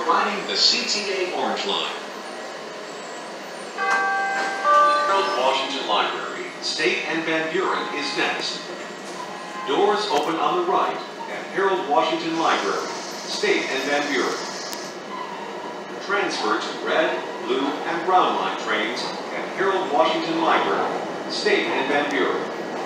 riding the CTA Orange Line. Harold Washington Library, State and Van Buren is next. Doors open on the right at Harold Washington Library, State and Van Buren. Transfer to red, blue, and brown line trains at Harold Washington Library, State and Van Buren.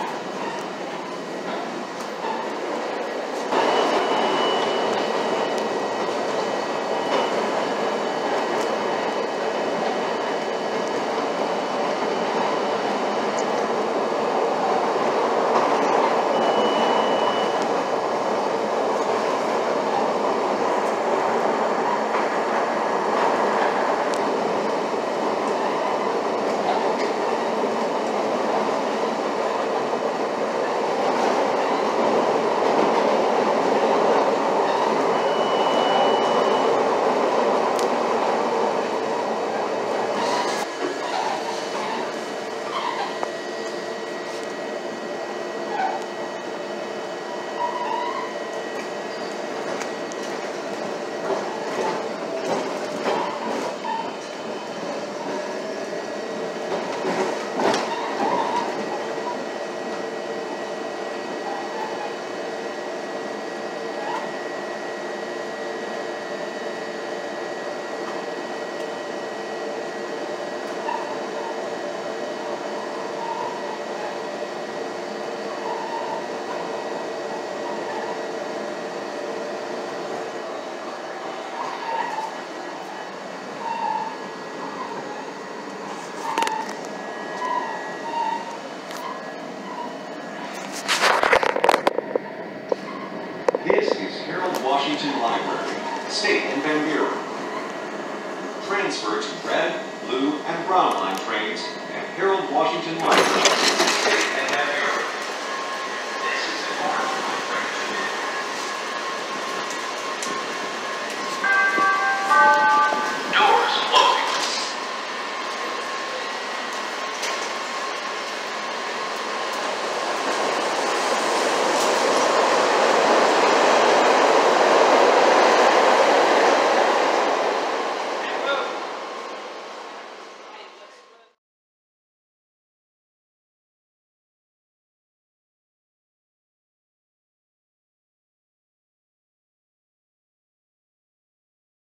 This is Harold Washington Library, State and Van Buren. Transfer to red, blue, and brown line trains at Harold Washington Library, State and Van Buren.